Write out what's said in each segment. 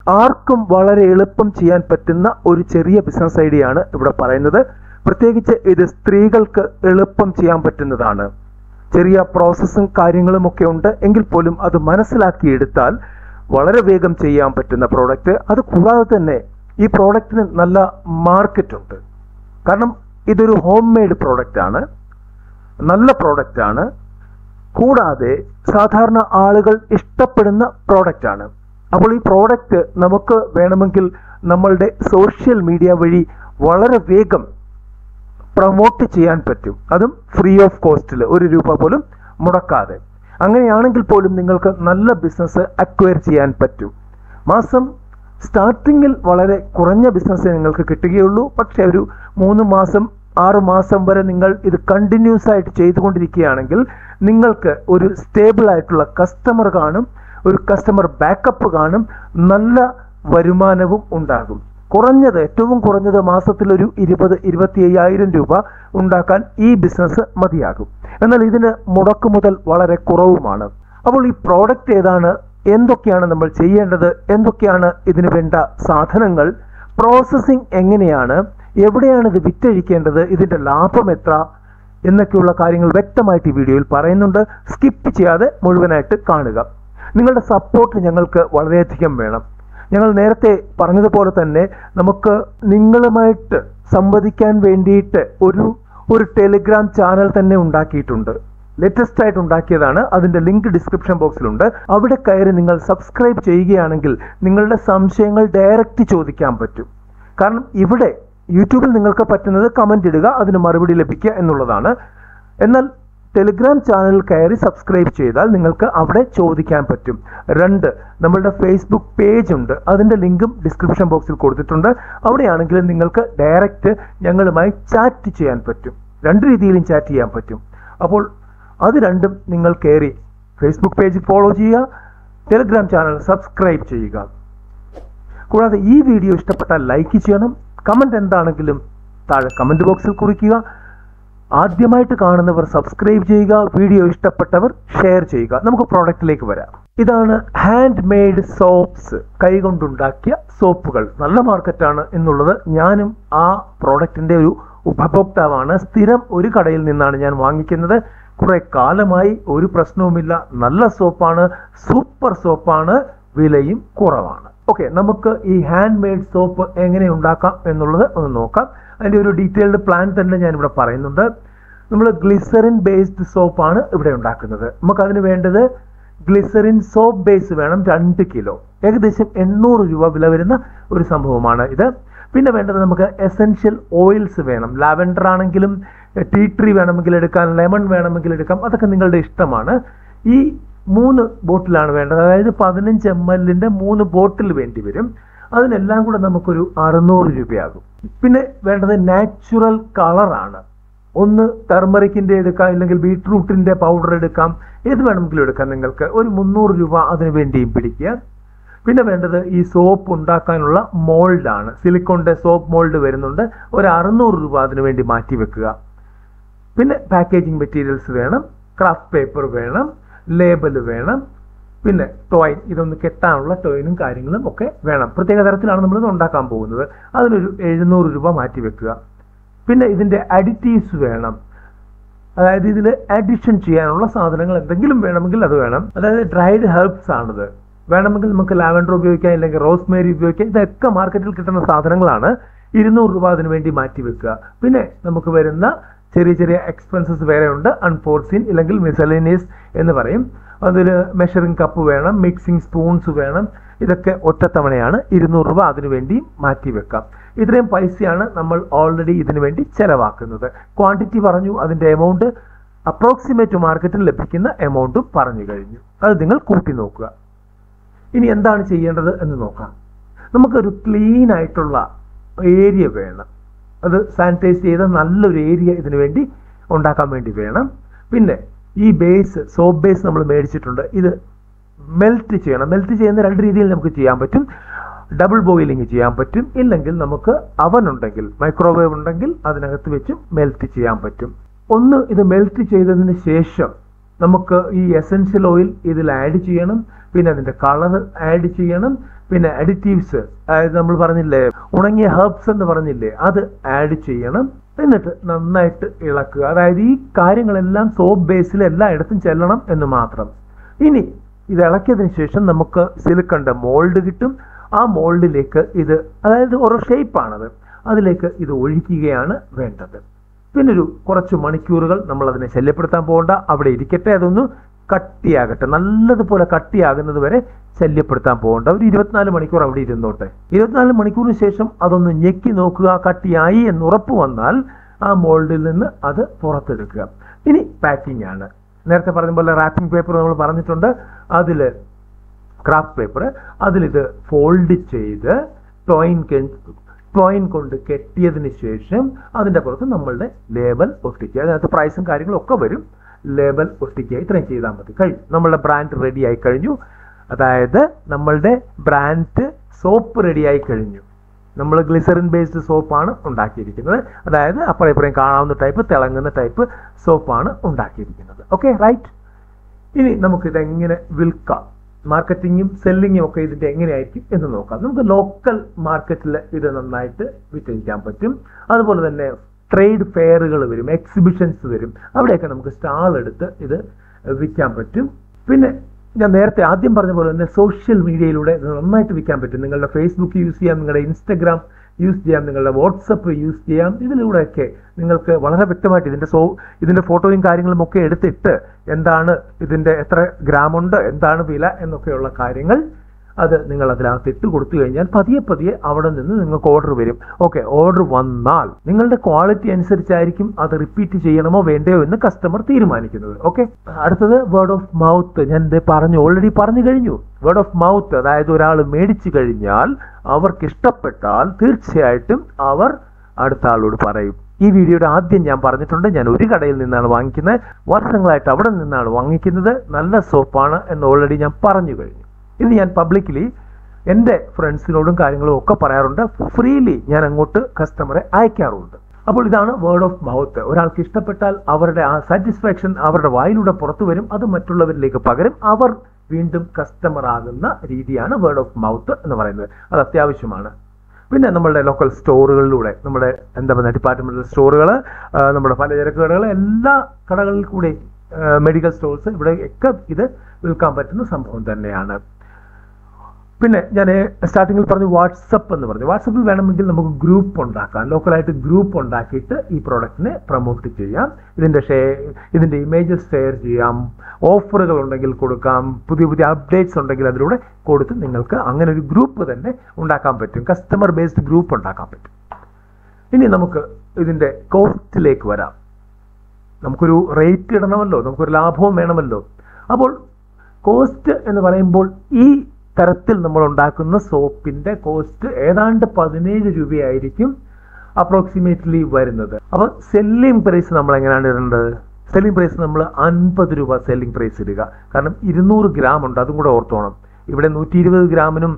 ആർക്കും വളരെ എളുപ്പം ചെയ്യാൻ പറ്റുന്ന ഒരു ചെറിയ ബിസിനസ് ഐഡിയ ആണ് ഇവിടെ പറയുന്നത്. പ്രത്യേകിച്ച് ഇത് സ്ത്രീകൾക്ക് എളുപ്പം ചെയ്യാൻ പറ്റുന്നതാണ്. ചെറിയ പ്രോസസ്സും കാര്യങ്ങളും ഒക്കെ ഉണ്ട് എങ്കിൽ പോലും അത് മനസ്സിലാക്കിയെടുത്താൽ വളരെ വേഗം ചെയ്യാൻ പറ്റുന്ന പ്രോഡക്റ്റ്. അത് കൂടാതെ തന്നെ ഈ പ്രോഡക്റ്റിന് നല്ല മാർക്കറ്റ് ഉണ്ട്. കാരണം ഇതൊരു ഹോം മെയ്ഡ് പ്രോഡക്റ്റ് ആണ്, നല്ല പ്രോഡക്റ്റ് ആണ്. കൂടാതെ സാധാരണ ആളുകൾ ഇഷ്ടപ്പെടുന്ന പ്രോഡക്റ്റ് ആണ്. അപ്പോൾ ഈ പ്രോഡക്റ്റ് നമുക്ക് വേണമെങ്കിൽ നമ്മളുടെ സോഷ്യൽ മീഡിയ വഴി വളരെ വേഗം പ്രൊമോട്ട് ചെയ്യാൻ പറ്റും. അതും ഫ്രീ ഓഫ് കോസ്റ്റിൽ, 1 രൂപ പോലും മുടക്കാതെ. അങ്ങനെയാണെങ്കിൽ പോലും നിങ്ങൾക്ക് നല്ല ബിസിനസ് അക്വയർ ചെയ്യാൻ പറ്റും. മാസം സ്റ്റാർട്ടിങ്ങിൽ വളരെ കുറഞ്ഞ ബിസിനസ് നിങ്ങൾക്ക് കിട്ടുകയുള്ളൂ. പക്ഷേ ഒരു 3 മാസം 6 മാസം വരെ നിങ്ങൾ ഇത് കണ്ടിന്യൂസ് ആയിട്ട് ചെയ്തുകൊണ്ടിരിക്കുകയാണെങ്കിൽ നിങ്ങൾക്ക് ഒരു സ്റ്റേബിൾ ആയിട്ടുള്ള കസ്റ്റമർ കാണും, ഒരു കസ്റ്റമർ ബാക്കപ്പ് കാണും, നല്ല വരുമാനവും ഉണ്ടാകും. കുറഞ്ഞത്, ഏറ്റവും കുറഞ്ഞത് മാസത്തിൽ ഒരു 20-25,000 രൂപ ഉണ്ടാക്കാൻ ഈ ബിസിനസ് മതിയാകും. എന്നാൽ ഇതിന് മുടക്കുമുതൽ വളരെ കുറവുമാണ്. അപ്പോൾ ഈ പ്രോഡക്റ്റ് ഏതാണ്, എന്തൊക്കെയാണ് നമ്മൾ ചെയ്യേണ്ടത്, എന്തൊക്കെയാണ് ഇതിന് വേണ്ട സാധനങ്ങൾ, പ്രോസസ്സിംഗ് എങ്ങനെയാണ്, എവിടെയാണ് ഇത് വിറ്റഴിക്കേണ്ടത്, ഇതിന്റെ ലാഭം എത്ര എന്നൊക്കെയുള്ള കാര്യങ്ങൾ വ്യക്തമായിട്ട് ഈ വീഡിയോയിൽ പറയുന്നുണ്ട്. സ്കിപ്പ് ചെയ്യാതെ മുഴുവനായിട്ട് കാണുക. നിങ്ങളുടെ സപ്പോർട്ട് ഞങ്ങൾക്ക് വളരെയധികം വേണം. ഞങ്ങൾ നേരത്തെ പറഞ്ഞതുപോലെ തന്നെ നമുക്ക് നിങ്ങളുമായിട്ട് സംവദിക്കാൻ വേണ്ടിയിട്ട് ഒരു ടെലിഗ്രാം ചാനൽ തന്നെ ഉണ്ടാക്കിയിട്ടുണ്ട്. ലേറ്റസ്റ്റ് ആയിട്ട് ഉണ്ടാക്കിയതാണ്. അതിന്റെ ലിങ്ക് ഡിസ്ക്രിപ്ഷൻ ബോക്സിലുണ്ട്. അവിടെ കയറി നിങ്ങൾ സബ്സ്ക്രൈബ് ചെയ്യുകയാണെങ്കിൽ നിങ്ങളുടെ സംശയങ്ങൾ ഡയറക്റ്റ് ചോദിക്കാൻ പറ്റും. കാരണം ഇവിടെ യൂട്യൂബിൽ നിങ്ങൾക്ക് പറ്റുന്നത് കമന്റ് ഇടുക, അതിന് മറുപടി ലഭിക്കുക എന്നുള്ളതാണ്. എന്നാൽ ടെലിഗ്രാം ചാനൽ കയറി സബ്സ്ക്രൈബ് ചെയ്താൽ നിങ്ങൾക്ക് അവിടെ ചോദിക്കാൻ പറ്റും. 2, നമ്മളുടെ ഫേസ്ബുക്ക് പേജ് ഉണ്ട്. അതിന്റെ ലിങ്കും ഡിസ്ക്രിപ്ഷൻ ബോക്സിൽ കൊടുത്തിട്ടുണ്ട്. അവിടെയാണെങ്കിൽ നിങ്ങൾക്ക് ഡയറക്റ്റ് ഞങ്ങളുമായി ചാറ്റ് ചെയ്യാൻ പറ്റും. 2 രീതിയിലും ചാറ്റ് ചെയ്യാൻ പറ്റും. അപ്പോൾ അത് രണ്ടും നിങ്ങൾ കയറി ഫേസ്ബുക്ക് പേജ് ഫോളോ ചെയ്യുക, ടെലിഗ്രാം ചാനൽ സബ്സ്ക്രൈബ് ചെയ്യുക. കൂടാതെ ഈ വീഡിയോ ഇഷ്ടപ്പെട്ടാൽ ലൈക്ക് ചെയ്യണം. കമന്റ് എന്താണെങ്കിലും താഴെ കമന്റ് ബോക്സിൽ കുറിക്കുക. ആദ്യമായിട്ട് കാണുന്നവർ സബ്സ്ക്രൈബ് ചെയ്യുക, വീഡിയോ ഇഷ്ടപ്പെട്ടവർ ഷെയർ ചെയ്യുക. നമുക്ക് പ്രോഡക്റ്റിലേക്ക് വരാം. ഇതാണ് ഹാൻഡ് മെയ്ഡ് സോപ്സ്, കൈകൊണ്ടുണ്ടാക്കിയ സോപ്പുകൾ. നല്ല മാർക്കറ്റാണ് എന്നുള്ളത് ഞാനും ആ പ്രോഡക്റ്റിന്റെ ഒരു ഉപഭോക്താവാണ്. സ്ഥിരം ഒരു കടയിൽ നിന്നാണ് ഞാൻ വാങ്ങിക്കുന്നത്. കുറെ കാലമായി, ഒരു പ്രശ്നവുമില്ല. നല്ല സോപ്പാണ്, സൂപ്പർ സോപ്പാണ്, വിലയും കുറവാണ്. ഓക്കെ, നമുക്ക് ഈ ഹാൻഡ് മെയ്ഡ് സോപ്പ് എങ്ങനെ ഉണ്ടാക്കാം എന്നുള്ളത് ഒന്ന് നോക്കാം. അതിൻ്റെ ഒരു ഡീറ്റെയിൽഡ് പ്ലാൻ തന്നെ ഞാനിവിടെ പറയുന്നുണ്ട്. നമ്മൾ ഗ്ലിസറിൻ ബേസ്ഡ് സോപ്പാണ് ഇവിടെ ഉണ്ടാക്കുന്നത്. നമുക്കതിന് വേണ്ടത് ഗ്ലിസറിൻ സോപ്പ് ബേസ് വേണം, 2 കിലോ, ഏകദേശം 800 രൂപ വില വരുന്ന ഒരു സംഭവമാണ് ഇത്. പിന്നെ വേണ്ടത് നമുക്ക് എസെൻഷ്യൽ ഓയിൽസ് വേണം. ലാവൻഡർ ആണെങ്കിലും ടീ ട്രീ വേണമെങ്കിൽ എടുക്കാം, ലെമൺ വേണമെങ്കിൽ എടുക്കാം, അതൊക്കെ നിങ്ങളുടെ ഇഷ്ടമാണ്. ഈ 3 ബോട്ടിലാണ് വേണ്ടത്. അതായത് 15 ml 3 ബോട്ടിൽ വേണ്ടി വരും. അതിനെല്ലാം കൂടെ നമുക്കൊരു 600 രൂപയാകും. പിന്നെ വേണ്ടത് നാച്ചുറൽ കളറാണ്. ഒന്ന് ടർമറിക്കിന്റെ എടുക്കാം, ഇല്ലെങ്കിൽ ബീട്രൂട്ടിന്റെ പൗഡർ എടുക്കാം, ഏത് വേണമെങ്കിലും എടുക്കാം നിങ്ങൾക്ക്. ഒരു 300 രൂപ അതിനു വേണ്ടിയും പിടിക്കുക. പിന്നെ വേണ്ടത് ഈ സോപ്പ് ഉണ്ടാക്കാനുള്ള മോൾഡാണ്. സിലിക്കോണിന്റെ സോപ്പ് മോൾഡ് വരുന്നുണ്ട്. ഒരു 600 രൂപ അതിനു വേണ്ടി മാറ്റി വെക്കുക. പിന്നെ പാക്കേജിങ് മെറ്റീരിയൽസ് വേണം, ക്രാഫ്റ്റ് പേപ്പർ വേണം, ലേബൽ വേണം, പിന്നെ ടോയിൻ, ഇതൊന്ന് കെട്ടാനുള്ള ടോയിനും കാര്യങ്ങളും ഒക്കെ വേണം. പ്രത്യേക തരത്തിലാണ് നമ്മളിത് ഉണ്ടാക്കാൻ പോകുന്നത്. അതിനൊരു 700 രൂപ മാറ്റി വെക്കുക. പിന്നെ ഇതിന്റെ അഡിറ്റീവ്സ് വേണം. അതായത് ഇതിൽ അഡിഷൻ ചെയ്യാനുള്ള സാധനങ്ങൾ എന്തെങ്കിലും വേണമെങ്കിൽ അത് വേണം. അതായത് ഡ്രൈഡ് ഹെർബ്സ് ആണിത്. വേണമെങ്കിൽ നമുക്ക് ലാവൻഡർ ഉപയോഗിക്കാം, ഇല്ലെങ്കിൽ റോസ്മേരി ഉപയോഗിക്കാം. ഇതൊക്കെ മാർക്കറ്റിൽ കിട്ടുന്ന സാധനങ്ങളാണ്. 200 രൂപ അതിനു വേണ്ടി മാറ്റി വെക്കുക. പിന്നെ നമുക്ക് വരുന്ന ചെറിയ ചെറിയ എക്സ്പെൻസസ് വേറെ ഉണ്ട്. അൺഫോർസീൻ ഇല്ലെങ്കിൽ മിസലേനിയസ് എന്ന് പറയും. അതിൽ മെഷറിംഗ് കപ്പ് വേണം, മിക്സിംഗ് സ്പൂൺസ് വേണം. ഇതൊക്കെ ഒറ്റത്തവണയാണ്. 200 രൂപ അതിനു വേണ്ടി മാറ്റി വെക്കാം. ഇത്രയും പൈസയാണ് നമ്മൾ ഓൾറെഡി ഇതിനു വേണ്ടി ചെലവാക്കുന്നത്. ക്വാണ്ടിറ്റി പറഞ്ഞു, അതിന്റെ എമൗണ്ട് അപ്രോക്സിമേറ്റ് മാർക്കറ്റിൽ ലഭിക്കുന്ന എമൗണ്ടും പറഞ്ഞു കഴിഞ്ഞു. അത് നിങ്ങൾ കൂട്ടി നോക്കുക. ഇനി എന്താണ് ചെയ്യേണ്ടത് എന്ന് നോക്കാം. നമുക്കൊരു ക്ലീൻ ആയിട്ടുള്ള ഏരിയ വേണം. അത് സാനിറ്റൈസ് ചെയ്ത നല്ലൊരു ഏരിയ ഇതിനു വേണ്ടി ഉണ്ടാക്കാൻ വേണ്ടി വേണം. പിന്നെ ഈ ബേസ്, സോപ്പ് ബേസ് നമ്മൾ മേടിച്ചിട്ടുണ്ട്. ഇത് മെൽറ്റ് ചെയ്യണം. മെൽറ്റ് ചെയ്യുന്ന 2 രീതിയിൽ നമുക്ക് ചെയ്യാൻ പറ്റും. ഡബിൾ ബോയിലിംഗ് ചെയ്യാൻ പറ്റും, ഇല്ലെങ്കിൽ നമുക്ക് അവൻ ഉണ്ടെങ്കിൽ, മൈക്രോവേവ് ഉണ്ടെങ്കിൽ അതിനകത്ത് വെച്ചും മെൽറ്റ് ചെയ്യാൻ പറ്റും. ഒന്ന് ഇത് മെൽറ്റ് ചെയ്തതിന് ശേഷം നമുക്ക് ഈ എസെൻഷ്യൽ ഓയിൽ ഇതിൽ ആഡ് ചെയ്യണം, പിന്നെ അതിന്റെ കളർ ആഡ് ചെയ്യണം, പിന്നെ അഡിറ്റീവ്സ്, അതായത് നമ്മൾ പറഞ്ഞില്ലേ ഉണങ്ങിയ ഹെർബ്സ് എന്ന് പറഞ്ഞില്ലേ, അത് ആഡ് ചെയ്യണം. എന്നിട്ട് നന്നായിട്ട് ഇളക്കുക. അതായത് ഈ കാര്യങ്ങളെല്ലാം സോപ്പ് ബേസിൽ എല്ലായിടത്തും ചെല്ലണം എന്ന് മാത്രം. ഇനി ഇത് ഇളക്കിയതിന് ശേഷം നമുക്ക് സിലിക്കണിന്റെ മോൾഡ് കിട്ടും. ആ മോൾഡിലേക്ക് ഇത്, അതായത് ഓരോ ഷേപ്പാണത്, അതിലേക്ക് ഇത് ഒഴിക്കുകയാണ് വേണ്ടത്. പിന്നെ കുറച്ച് മണിക്കൂറുകൾ നമ്മൾ അതിനെ ശല്യപ്പെടുത്താൻ പോകണ്ട, അവിടെ ഇരിക്കട്ടെ. അതൊന്ന് കട്ടിയാകട്ടെ, നല്ലതുപോലെ കട്ടിയാകുന്നത് വരെ ശല്യപ്പെടുത്താൻ പോകണ്ട. ഒരു 24 മണിക്കൂർ അവിടെ ഇരുന്നോട്ടെ. 24 മണിക്കൂറിന് ശേഷം അതൊന്ന് ഞെക്കി നോക്കുക. കട്ടിയായി എന്ന് ഉറപ്പ് വന്നാൽ ആ മോൾഡിൽ നിന്ന് അത് പുറത്തെടുക്കുക. ഇനി പാക്കിംഗ് ആണ്. നേരത്തെ പറഞ്ഞ പോലെ റാപ്പിംഗ് പേപ്പർ നമ്മൾ പറഞ്ഞിട്ടുണ്ട്, അതിൽ ക്രാഫ്റ്റ് പേപ്പർ, അതിലിത് ഫോൾഡ് ചെയ്ത് ടോയിൻ കൊണ്ട് കെട്ടിയതിന് ശേഷം അതിൻ്റെ പുറത്ത് നമ്മളുടെ ലേബൽ ഒട്ടിക്കുക. അതിനകത്ത് പ്രൈസും കാര്യങ്ങളും ഒക്കെ വരും. ലേബൽ ഒട്ടിക്കുക. ഇത്രയും ചെയ്താൽ മതി. കഴിഞ്ഞു. നമ്മളുടെ ബ്രാൻഡ് റെഡി ആയി കഴിഞ്ഞു. അതായത് നമ്മളുടെ ബ്രാൻഡ് സോപ്പ് റെഡി ആയി കഴിഞ്ഞു. നമ്മൾ ഗ്ലിസറിൻ ബേസ്ഡ് സോപ്പാണ് ഉണ്ടാക്കിയിരിക്കുന്നത്. അതായത് അപ്പുറം ഇപ്പുറം കാണാവുന്ന ടൈപ്പ്, തിളങ്ങുന്ന ടൈപ്പ് സോപ്പാണ് ഉണ്ടാക്കിയിരിക്കുന്നത്. Okay, right. ഇനി നമുക്കിതെങ്ങനെ വിൽക്കാം, മാർക്കറ്റിങ്ങും സെല്ലിങ്ങും ഒക്കെ ഇതിൻ്റെ എങ്ങനെയായിരിക്കും എന്ന് നോക്കാം. നമുക്ക് ലോക്കൽ മാർക്കറ്റിൽ ഇത് നന്നായിട്ട് വിറ്റഴിക്കാൻ പറ്റും. അതുപോലെ തന്നെ ട്രേഡ് ഫെയറുകൾ വരും, എക്സിബിഷൻസ് വരും, അവിടെയൊക്കെ നമുക്ക് സ്റ്റാൾ എടുത്ത് ഇത് വിൽക്കാൻ പറ്റും. പിന്നെ ഞാൻ നേരത്തെ ആദ്യം പറഞ്ഞ പോലെ തന്നെ സോഷ്യൽ മീഡിയയിലൂടെ ഇത് നന്നായിട്ട് വിൽക്കാൻ പറ്റും. നിങ്ങളുടെ ഫേസ്ബുക്ക് യൂസ് ചെയ്യാം, നിങ്ങളുടെ ഇൻസ്റ്റഗ്രാം യൂസ് ചെയ്യാം, നിങ്ങളുടെ വാട്സപ്പ് യൂസ് ചെയ്യാം. ഇതിലൂടെയൊക്കെ നിങ്ങൾക്ക് വളരെ വ്യക്തമായിട്ട് ഇതിൻ്റെ ഫോട്ടോയും കാര്യങ്ങളും ഒക്കെ എടുത്തിട്ട് എന്താണ് ഇതിൻ്റെ എത്ര ഗ്രാമുണ്ട്, എന്താണ് വില എന്നൊക്കെയുള്ള കാര്യങ്ങൾ അത് നിങ്ങൾ അതിനകത്ത് ഇട്ട് കൊടുത്തു കഴിഞ്ഞാൽ പതിയെ അവിടെ നിന്ന് നിങ്ങൾക്ക് ഓർഡർ വരും. ഓക്കെ, ഓർഡർ വന്നാൽ നിങ്ങളുടെ ക്വാളിറ്റി അനുസരിച്ചായിരിക്കും അത് റിപ്പീറ്റ് ചെയ്യണമോ വേണ്ടയോ എന്ന് കസ്റ്റമർ തീരുമാനിക്കുന്നത്. ഓക്കെ, അടുത്തത് വേർഡ് ഓഫ് മൗത്ത്. ഞാൻ ഓൾറെഡി പറഞ്ഞു കഴിഞ്ഞു. വേർഡ് ഓഫ് മൗത്ത്, അതായത് ഒരാൾ മേടിച്ചു കഴിഞ്ഞാൽ അവർക്ക് ഇഷ്ടപ്പെട്ടാൽ തീർച്ചയായിട്ടും അവർ അടുത്ത ആളോട് പറയും. ഈ വീഡിയോയുടെ ആദ്യം ഞാൻ പറഞ്ഞിട്ടുണ്ട്, ഞാൻ ഒരു കടയിൽ നിന്നാണ് വാങ്ങിക്കുന്നത്, വർഷങ്ങളായിട്ട് അവിടെ നിന്നാണ് വാങ്ങിക്കുന്നത്, നല്ല സോപ്പാണ് എന്ന് ഓൾറെഡി ഞാൻ പറഞ്ഞു കഴിഞ്ഞു. ഇത് ഞാൻ പബ്ലിക്കലി എൻ്റെ ഫ്രണ്ട്സിനോടും കാര്യങ്ങളും ഒക്കെ പറയാറുണ്ട്. ഫ്രീലി ഞാൻ അങ്ങോട്ട് കസ്റ്റമറെ അയക്കാറുണ്ട്. അപ്പോൾ ഇതാണ് വേർഡ് ഓഫ് മൗത്ത്. ഒരാൾക്ക് ഇഷ്ടപ്പെട്ടാൽ അവരുടെ ആ സാറ്റിസ്ഫാക്ഷൻ അവരുടെ വായിലൂടെ പുറത്തു വരും. അത് മറ്റുള്ളവരിലേക്ക് പകരും. അവർ വീണ്ടും കസ്റ്റമർ ആകുന്ന രീതിയാണ് വേർഡ് ഓഫ് മൗത്ത് എന്ന് പറയുന്നത്. അത് അത്യാവശ്യമാണ്. പിന്നെ നമ്മളുടെ ലോക്കൽ സ്റ്റോറുകളിലൂടെ, നമ്മുടെ ഡിപ്പാർട്ട്മെന്റൽ സ്റ്റോറുകൾ, നമ്മുടെ പലചരക്ക് കടകൾ, എല്ലാ കടകളിൽ കൂടെ, മെഡിക്കൽ സ്റ്റോഴ്സ്, ഇവിടെയൊക്കെ ഇത് വിൽക്കാൻ പറ്റുന്ന സംഭവം തന്നെയാണ്. പിന്നെ ഞാൻ സ്റ്റാർട്ടിങ്ങിൽ പറഞ്ഞു വാട്സപ്പ് എന്ന് പറഞ്ഞു. വാട്സപ്പിൽ വേണമെങ്കിൽ നമുക്ക് ഗ്രൂപ്പ് ഉണ്ടാക്കാം. ലോക്കലായിട്ട് ഗ്രൂപ്പ് ഉണ്ടാക്കിയിട്ട് ഈ പ്രോഡക്റ്റിനെ പ്രൊമോട്ട് ചെയ്യാം. ഇതിൻ്റെ ഇമേജസ് ഷെയർ ചെയ്യാം, ഓഫറുകൾ ഉണ്ടെങ്കിൽ കൊടുക്കാം, പുതിയ അപ്ഡേറ്റ്സ് ഉണ്ടെങ്കിൽ അതിലൂടെ കൊടുത്ത് നിങ്ങൾക്ക് അങ്ങനെ ഒരു ഗ്രൂപ്പ് തന്നെ ഉണ്ടാക്കാൻ പറ്റും. കസ്റ്റമർ ബേസ്ഡ് ഗ്രൂപ്പ് ഉണ്ടാക്കാൻ പറ്റും. ഇനി നമുക്ക് ഇതിൻ്റെ കോസ്റ്റിലേക്ക് വരാം. നമുക്കൊരു റേറ്റ് ഇടണമല്ലോ, നമുക്കൊരു ലാഭവും വേണമല്ലോ. അപ്പോൾ കോസ്റ്റ് എന്ന് പറയുമ്പോൾ ഈ തരത്തിൽ നമ്മൾ ഉണ്ടാക്കുന്ന സോപ്പിന്റെ കോസ്റ്റ് ഏതാണ്ട് 17 രൂപയായിരിക്കും അപ്രോക്സിമേറ്റ്ലി വരുന്നത്. അപ്പോൾ സെല്ലിംഗ് പ്രൈസ് നമ്മൾ എങ്ങനെയാണ് ഇടേണ്ടത്? സെല്ലിംഗ് പ്രൈസ് നമ്മൾ 50 രൂപ സെല്ലിംഗ് പ്രൈസ് ഇടുക. കാരണം 200 ഗ്രാം ഉണ്ട്, അതും കൂടെ ഓർത്തോണം. ഇവിടെ 120 ഗ്രാമിനും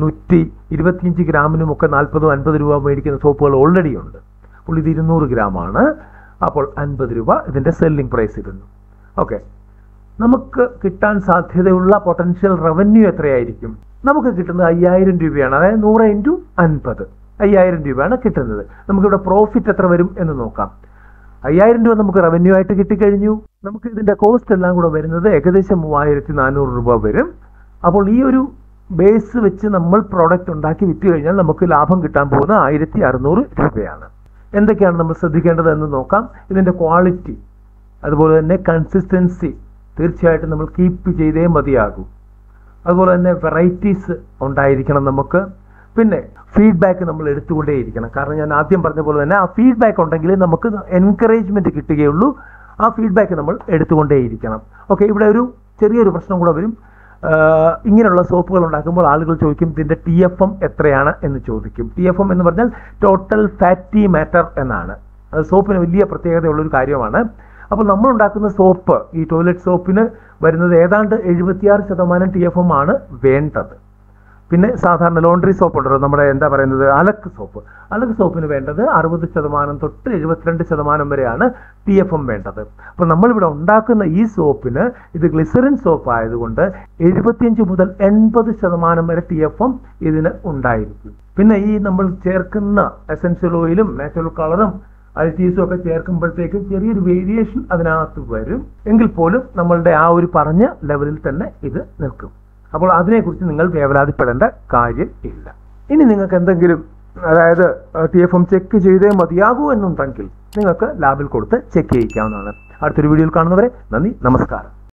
125 ഗ്രാമിനും ഒക്കെ 40-50 രൂപ മേടിക്കുന്ന സോപ്പുകൾ ഓൾറെഡി ഉണ്ട്. അപ്പോൾ ഇത് 200 ഗ്രാമാണ്. അപ്പോൾ 50 രൂപ ഇതിന്റെ സെല്ലിംഗ് പ്രൈസ് ഇടുന്നു. ഓക്കെ, നമുക്ക് കിട്ടാൻ സാധ്യതയുള്ള പൊട്ടൻഷ്യൽ റവന്യൂ എത്രയായിരിക്കും? നമുക്ക് കിട്ടുന്നത് 5000 രൂപയാണ്. അതായത് 100 × 50, 5000 രൂപയാണ് കിട്ടുന്നത്. നമുക്കിവിടെ പ്രോഫിറ്റ് എത്ര വരും എന്ന് നോക്കാം. 5000 രൂപ നമുക്ക് റവന്യൂ ആയിട്ട് കിട്ടിക്കഴിഞ്ഞു. നമുക്ക് ഇതിന്റെ കോസ്റ്റ് എല്ലാം കൂടെ വരുന്നത് ഏകദേശം 3400 രൂപ വരും. അപ്പോൾ ഈ ഒരു ബേസ് വെച്ച് നമ്മൾ പ്രോഡക്റ്റ് ഉണ്ടാക്കി വിറ്റ് കഴിഞ്ഞാൽ നമുക്ക് ലാഭം കിട്ടാൻ പോകുന്നത് 1600 രൂപയാണ്. എന്തൊക്കെയാണ് നമ്മൾ ശ്രദ്ധിക്കേണ്ടത് എന്ന് നോക്കാം. ഇതിന്റെ ക്വാളിറ്റി, അതുപോലെ തന്നെ കൺസിസ്റ്റൻസി തീർച്ചയായിട്ടും നമ്മൾ കീപ്പ് ചെയ്തേ മതിയാകൂ. അതുപോലെ തന്നെ വെറൈറ്റീസ് ഉണ്ടായിരിക്കണം നമുക്ക്. പിന്നെ ഫീഡ്ബാക്ക് നമ്മൾ എടുത്തുകൊണ്ടേയിരിക്കണം. കാരണം ഞാൻ ആദ്യം പറഞ്ഞ പോലെ തന്നെ ആ ഫീഡ്ബാക്ക് ഉണ്ടെങ്കിൽ നമുക്ക് എൻകറേജ്മെന്റ് കിട്ടുകയുള്ളൂ. ആ ഫീഡ്ബാക്ക് നമ്മൾ എടുത്തുകൊണ്ടേയിരിക്കണം. ഓക്കെ, ഇവിടെ ഒരു ചെറിയൊരു പ്രശ്നം കൂടെ വരും. ഇങ്ങനെയുള്ള സോപ്പുകൾ ഉണ്ടാക്കുമ്പോൾ ആളുകൾ ചോദിക്കും ഇതിന്റെ TFM എത്രയാണ് എന്ന് ചോദിക്കും. TFM എന്ന് പറഞ്ഞാൽ ടോട്ടൽ ഫാറ്റി മാറ്റർ എന്നാണ്. അത് സോപ്പിന് വലിയ പ്രത്യേകതയുള്ളൊരു കാര്യമാണ്. അപ്പോൾ നമ്മൾ ഉണ്ടാക്കുന്ന സോപ്പ്, ഈ ടോയ്ലറ്റ് സോപ്പിന് വരുന്നത് ഏതാണ്ട് 76% TFM ആണ് വേണ്ടത്. പിന്നെ സാധാരണ ലോണ്ടറി സോപ്പ് ഉണ്ടല്ലോ, നമ്മുടെ എന്താ പറയുന്നത്, അലക്ക് സോപ്പിന് വേണ്ടത് 60% തൊട്ട് 72% വരെയാണ് TFM വേണ്ടത്. അപ്പോൾ നമ്മളിവിടെ ഉണ്ടാക്കുന്ന ഈ സോപ്പിന് ഇത് ഗ്ലിസറിൻ സോപ്പ് ആയതുകൊണ്ട് 75 മുതൽ 80% വരെ TFM ഇതിന് ഉണ്ടായിരിക്കും. പിന്നെ ഈ നമ്മൾ ചേർക്കുന്ന എസൻഷ്യൽ ഓയിലും നാച്ചുറൽ കളറും അഡിറ്റീവ്സും ഒക്കെ ചേർക്കുമ്പോഴത്തേക്കും ചെറിയൊരു വേരിയേഷൻ അതിനകത്ത് വരും. എങ്കിൽ പോലും നമ്മളുടെ ആ ഒരു പറഞ്ഞ ലെവലിൽ തന്നെ ഇത് നിൽക്കും. അപ്പോൾ അതിനെക്കുറിച്ച് നിങ്ങൾ വേവലാതിപ്പെടേണ്ട കാര്യം ഇല്ല. ഇനി നിങ്ങൾക്ക് എന്തെങ്കിലും, അതായത് TFM ചെക്ക് ചെയ്തേ മതിയാകൂ എന്നുണ്ടെങ്കിൽ നിങ്ങൾക്ക് ലാബിൽ കൊടുത്ത് ചെക്ക് ചെയ്യിക്കാവുന്നതാണ്. അടുത്തൊരു വീഡിയോയിൽ കാണുന്നവരെ നന്ദി, നമസ്കാരം.